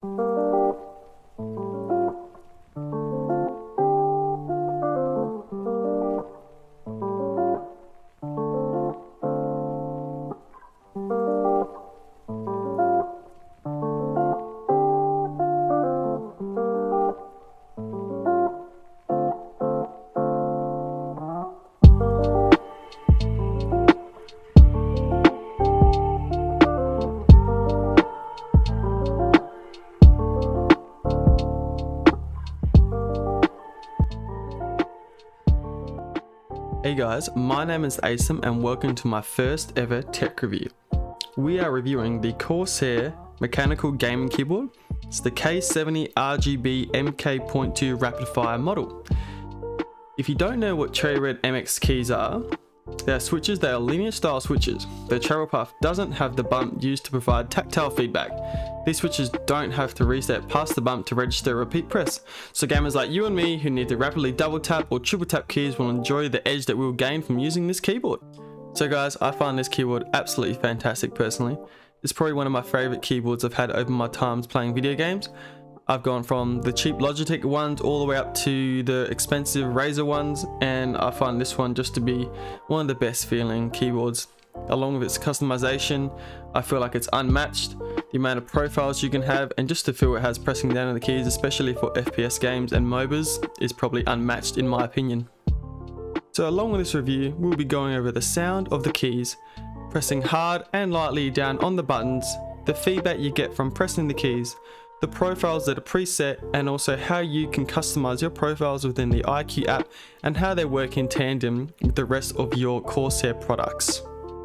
Hey guys, my name is Asim and welcome to my first ever tech review. We are reviewing the Corsair mechanical gaming keyboard. It's the K70 RGB MK.2 rapid fire model. If you don't know what Cherry Red MX keys are, they are switches that are linear style switches. The travel path doesn't have the bump used to provide tactile feedback. These switches don't have to reset past the bump to register a repeat press. So gamers like you and me who need to rapidly double tap or triple tap keys will enjoy the edge that we'll gain from using this keyboard. So guys, I find this keyboard absolutely fantastic personally. It's probably one of my favorite keyboards I've had over my times playing video games. I've gone from the cheap Logitech ones all the way up to the expensive Razer ones, and I find this one just to be one of the best feeling keyboards. Along with its customization, I feel like it's unmatched. The amount of profiles you can have and just the feel it has pressing down on the keys, especially for FPS games and MOBAs, is probably unmatched in my opinion. So along with this review, we'll be going over the sound of the keys, pressing hard and lightly down on the buttons, the feedback you get from pressing the keys, the profiles that are preset, and also how you can customize your profiles within the iCUE app and how they work in tandem with the rest of your Corsair products.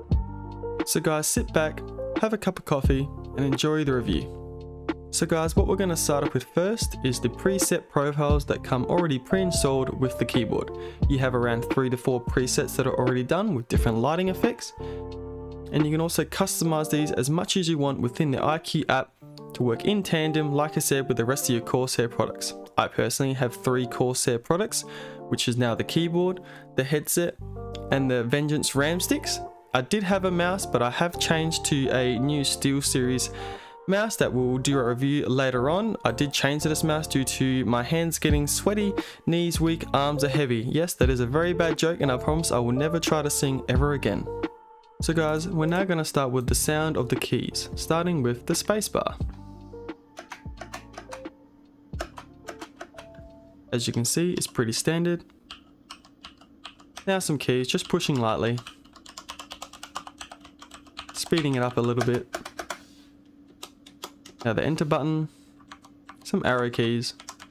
So guys, sit back, have a cup of coffee and enjoy the review. So guys, what we're going to start off with first is the preset profiles that come already pre-installed with the keyboard. You have around 3 to 4 presets that are already done with different lighting effects, and you can also customize these as much as you want within the iCUE app to work in tandem, like I said, with the rest of your Corsair products. I personally have 3 Corsair products, which is now the keyboard, the headset and the Vengeance RAM sticks. I did have a mouse, but I have changed to a new SteelSeries mouse that we'll do a review later on. I did change to this mouse due to my hands getting sweaty, knees weak, arms are heavy. Yes, that is a very bad joke and I promise I will never try to sing ever again. So guys, we're now going to start with the sound of the keys, starting with the spacebar. As you can see, it's pretty standard. Now some keys, just pushing lightly. Speeding it up a little bit. Now the enter button, some arrow keys.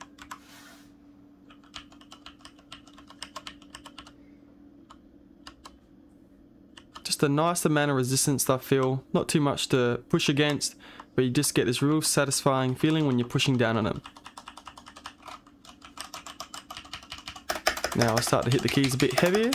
Just a nice amount of resistance I feel, not too much to push against, but you just get this real satisfying feeling when you're pushing down on it. Now I start to hit the keys a bit heavier.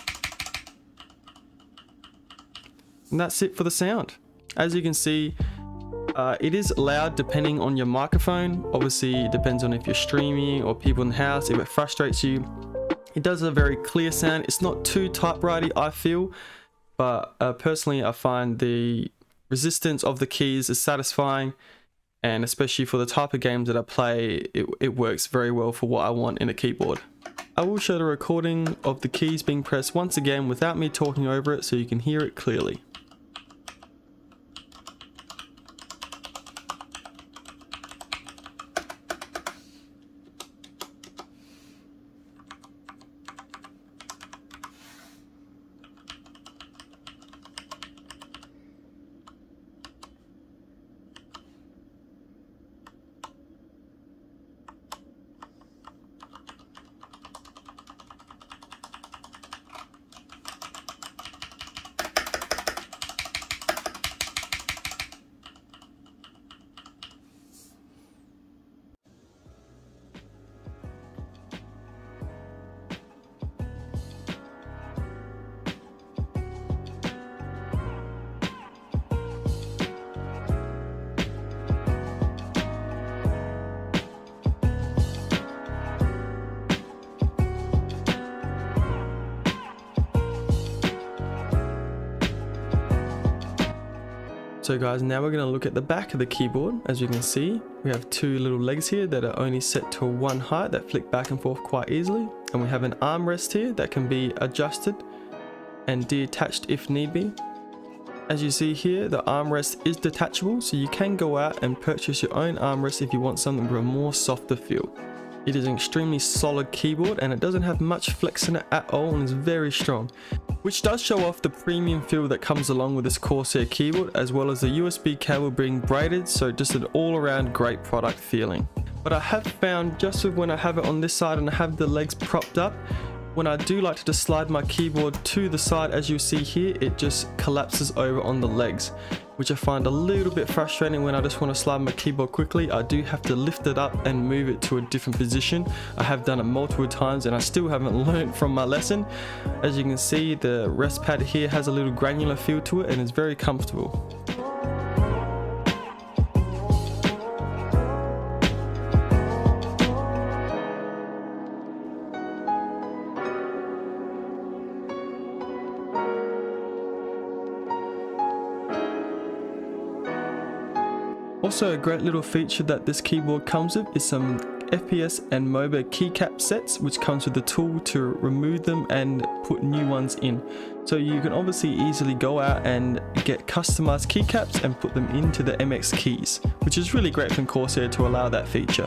And that's it for the sound. As you can see, it is loud depending on your microphone. Obviously, it depends on if you're streaming or people in the house, if it frustrates you. It does a very clear sound. It's not too typewriter-y, I feel, but personally, I find the resistance of the keys is satisfying, and especially for the type of games that I play, it works very well for what I want in a keyboard. I will show the recording of the keys being pressed once again without me talking over it so you can hear it clearly. So guys, now we're going to look at the back of the keyboard. As you can see, we have two little legs here that are only set to one height that flick back and forth quite easily. And we have an armrest here that can be adjusted and detached if need be. As you see here, the armrest is detachable, so you can go out and purchase your own armrest if you want something with a more softer feel. It is an extremely solid keyboard and it doesn't have much flex in it at all and is very strong, which does show off the premium feel that comes along with this Corsair keyboard, as well as the USB cable being braided, so just an all-around great product feeling. But I have found, just with when I have it on this side and I have the legs propped up, when I do like to just slide my keyboard to the side, as you see here, it just collapses over on the legs, which I find a little bit frustrating. When I just want to slide my keyboard quickly, I do have to lift it up and move it to a different position. I have done it multiple times and I still haven't learned from my lesson. As you can see, the rest pad here has a little granular feel to it and is very comfortable. Also, a great little feature that this keyboard comes with is some FPS and MOBA keycap sets, which comes with the tool to remove them and put new ones in. So you can obviously easily go out and get customized keycaps and put them into the MX keys, which is really great from Corsair to allow that feature.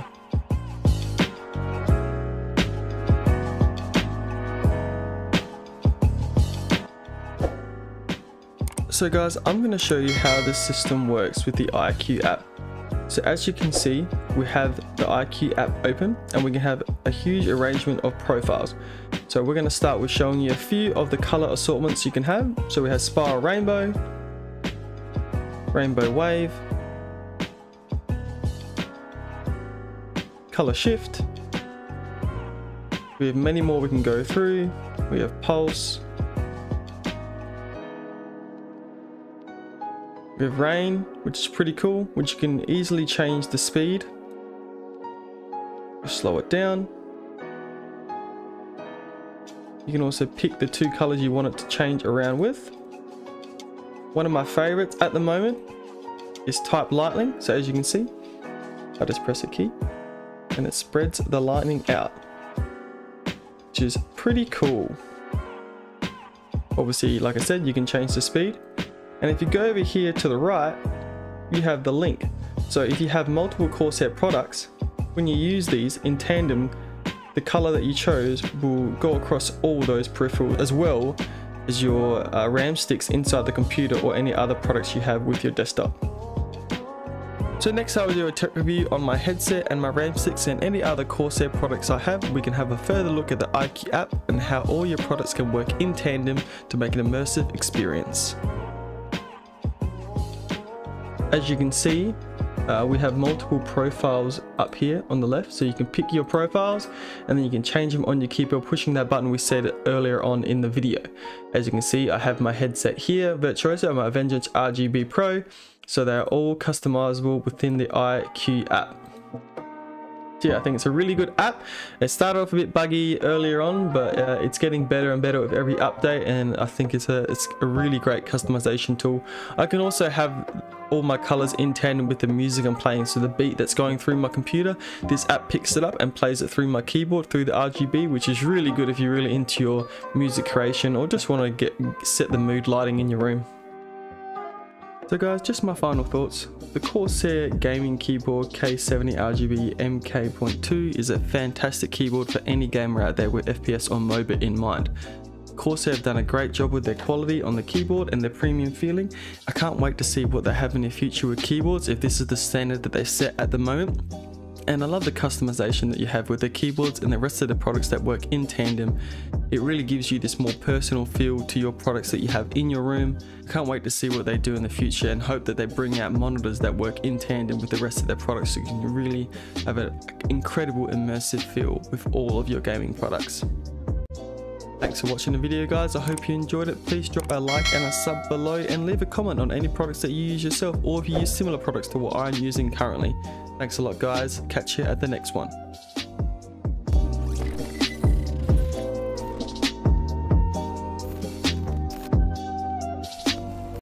So guys, I'm going to show you how this system works with the iCUE app. So as you can see, we have the iCUE app open and we can have a huge arrangement of profiles. So we're going to start with showing you a few of the color assortments you can have. So we have Spiral Rainbow, Rainbow Wave, Color Shift. We have many more we can go through. We have Pulse. We have Rain, which is pretty cool, which you can easily change the speed. Slow it down. You can also pick the two colors you want it to change around with. One of my favorites at the moment is Type Lightning. So as you can see, I just press a key and it spreads the lightning out, which is pretty cool. Obviously, like I said, you can change the speed. And if you go over here to the right, you have the link. So if you have multiple Corsair products, when you use these in tandem, the color that you chose will go across all those peripherals, as well as your RAM sticks inside the computer or any other products you have with your desktop. So next I will do a tech review on my headset and my RAM sticks and any other Corsair products I have. We can have a further look at the iCUE app and how all your products can work in tandem to make an immersive experience. As you can see, we have multiple profiles up here on the left, so you can pick your profiles and then you can change them on your keyboard pushing that button we said earlier on in the video. As you can see, I have my headset here, Virtuoso, and my Vengeance RGB Pro, so they're all customizable within the iCUE app. So yeah, I think it's a really good app. It started off a bit buggy earlier on, but it's getting better and better with every update, and I think it's a really great customization tool. I can also have all my colors in tandem with the music I'm playing, so the beat that's going through my computer, this app picks it up and plays it through my keyboard through the RGB, which is really good if you're really into your music creation or just want to set the mood lighting in your room. So guys, just my final thoughts. The Corsair Gaming Keyboard K70 RGB MK.2 is a fantastic keyboard for any gamer out there with FPS or MOBA in mind. Corsair have done a great job with their quality on the keyboard and their premium feeling. I can't wait to see what they have in the future with keyboards, if this is the standard that they set at the moment. And I love the customization that you have with the keyboards and the rest of the products that work in tandem. It really gives you this more personal feel to your products that you have in your room. I can't wait to see what they do in the future and hope that they bring out monitors that work in tandem with the rest of their products so you can really have an incredible immersive feel with all of your gaming products. Thanks for watching the video guys, I hope you enjoyed it. Please drop a like and a sub below and leave a comment on any products that you use yourself or if you use similar products to what I'm using currently. Thanks a lot guys, catch you at the next one.